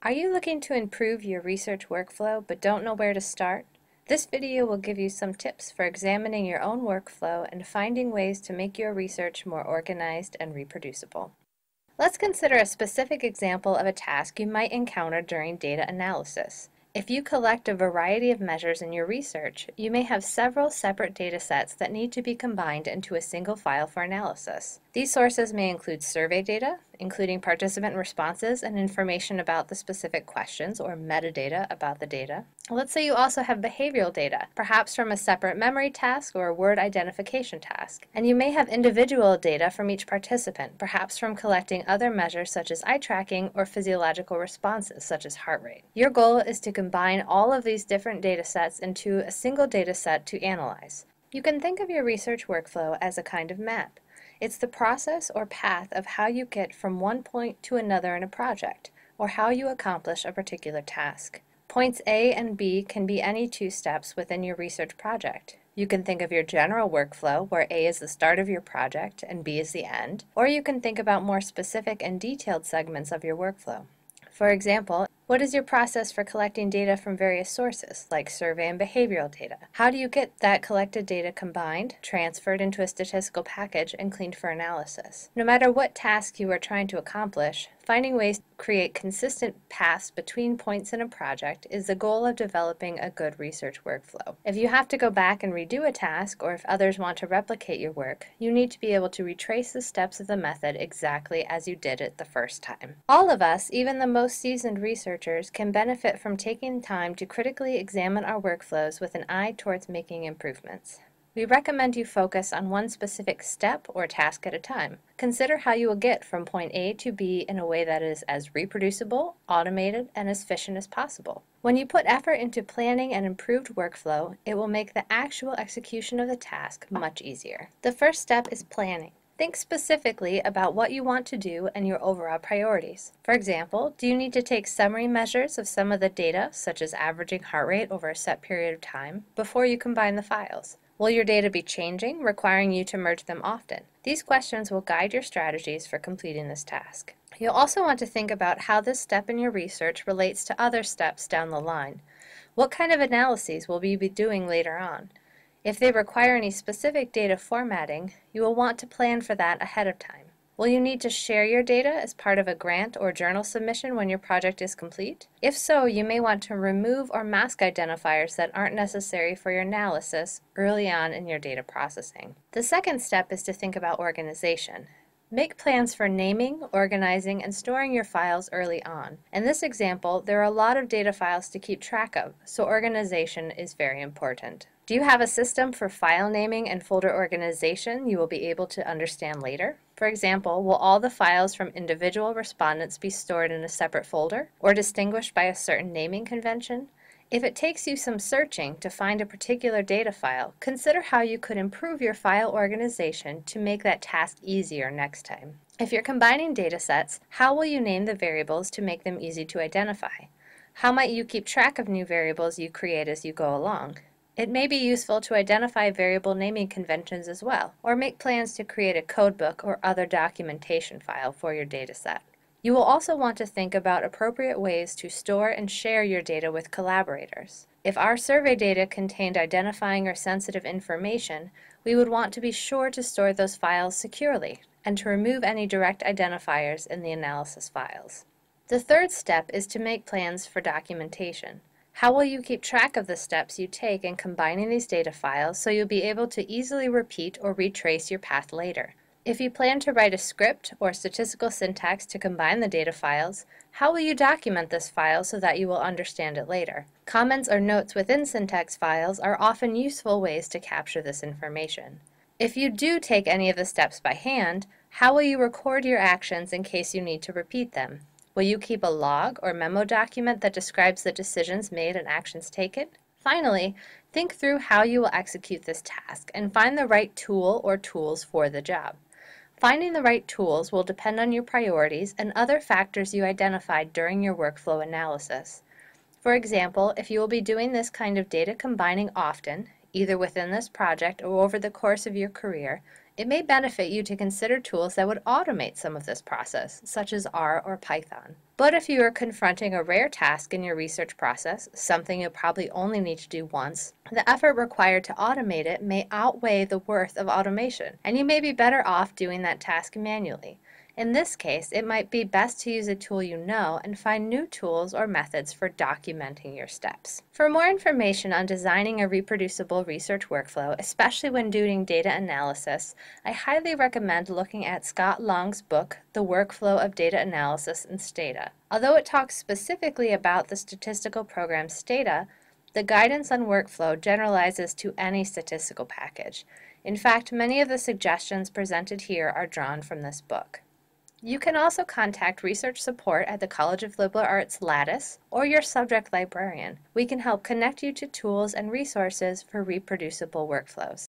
Are you looking to improve your research workflow but don't know where to start? This video will give you some tips for examining your own workflow and finding ways to make your research more organized and reproducible. Let's consider a specific example of a task you might encounter during data analysis. If you collect a variety of measures in your research, you may have several separate data sets that need to be combined into a single file for analysis. These sources may include survey data, including participant responses and information about the specific questions or metadata about the data. Let's say you also have behavioral data, perhaps from a separate memory task or a word identification task. And you may have individual data from each participant, perhaps from collecting other measures such as eye tracking or physiological responses such as heart rate. Your goal is to combine all of these different data sets into a single data set to analyze. You can think of your research workflow as a kind of map. It's the process or path of how you get from one point to another in a project, or how you accomplish a particular task. Points A and B can be any two steps within your research project. You can think of your general workflow, where A is the start of your project and B is the end, or you can think about more specific and detailed segments of your workflow. For example, what is your process for collecting data from various sources, like survey and behavioral data? How do you get that collected data combined, transferred into a statistical package, and cleaned for analysis? No matter what task you are trying to accomplish, finding ways to create consistent paths between points in a project is the goal of developing a good research workflow. If you have to go back and redo a task, or if others want to replicate your work, you need to be able to retrace the steps of the method exactly as you did it the first time. All of us, even the most seasoned researchers, can benefit from taking time to critically examine our workflows with an eye towards making improvements. We recommend you focus on one specific step or task at a time. Consider how you will get from point A to B in a way that is as reproducible, automated, and as efficient as possible. When you put effort into planning an improved workflow, it will make the actual execution of the task much easier. The first step is planning. Think specifically about what you want to do and your overall priorities. For example, do you need to take summary measures of some of the data, such as averaging heart rate over a set period of time, before you combine the files? Will your data be changing, requiring you to merge them often? These questions will guide your strategies for completing this task. You'll also want to think about how this step in your research relates to other steps down the line. What kind of analyses will you be doing later on? If they require any specific data formatting, you will want to plan for that ahead of time. Will you need to share your data as part of a grant or journal submission when your project is complete? If so, you may want to remove or mask identifiers that aren't necessary for your analysis early on in your data processing. The second step is to think about organization. Make plans for naming, organizing, and storing your files early on. In this example, there are a lot of data files to keep track of, so organization is very important. Do you have a system for file naming and folder organization you will be able to understand later? For example, will all the files from individual respondents be stored in a separate folder, or distinguished by a certain naming convention? If it takes you some searching to find a particular data file, consider how you could improve your file organization to make that task easier next time. If you're combining data sets, how will you name the variables to make them easy to identify? How might you keep track of new variables you create as you go along? It may be useful to identify variable naming conventions as well, or make plans to create a codebook or other documentation file for your dataset. You will also want to think about appropriate ways to store and share your data with collaborators. If our survey data contained identifying or sensitive information, we would want to be sure to store those files securely and to remove any direct identifiers in the analysis files. The third step is to make plans for documentation. How will you keep track of the steps you take in combining these data files so you'll be able to easily repeat or retrace your path later? If you plan to write a script or statistical syntax to combine the data files, how will you document this file so that you will understand it later? Comments or notes within syntax files are often useful ways to capture this information. If you do take any of the steps by hand, how will you record your actions in case you need to repeat them? Will you keep a log or memo document that describes the decisions made and actions taken? Finally, think through how you will execute this task and find the right tool or tools for the job. Finding the right tools will depend on your priorities and other factors you identified during your workflow analysis. For example, if you will be doing this kind of data combining often, either within this project or over the course of your career, it may benefit you to consider tools that would automate some of this process, such as R or Python. But if you are confronting a rare task in your research process, something you'll probably only need to do once, the effort required to automate it may outweigh the worth of automation, and you may be better off doing that task manually. In this case, it might be best to use a tool you know and find new tools or methods for documenting your steps. For more information on designing a reproducible research workflow, especially when doing data analysis, I highly recommend looking at Scott Long's book, The Workflow of Data Analysis in Stata. Although it talks specifically about the statistical program Stata, the guidance on workflow generalizes to any statistical package. In fact, many of the suggestions presented here are drawn from this book. You can also contact research support at the College of Liberal Arts Lattice or your subject librarian. We can help connect you to tools and resources for reproducible workflows.